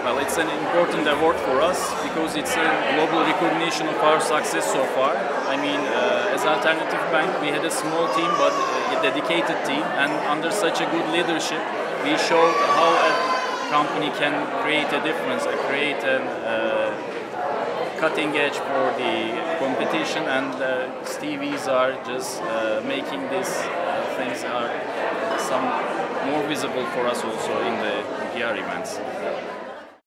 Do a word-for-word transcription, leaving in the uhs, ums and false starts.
Well, it's an important award for us because it's a global recognition of our success so far. I mean, uh, as Alternatif Bank, we had a small team but a dedicated team, and under such a good leadership, we showed how a company can create a difference, uh, create a uh, cutting edge for the competition, and uh, Stevies are just uh, making these uh, things are some more visible for us also in the P R events.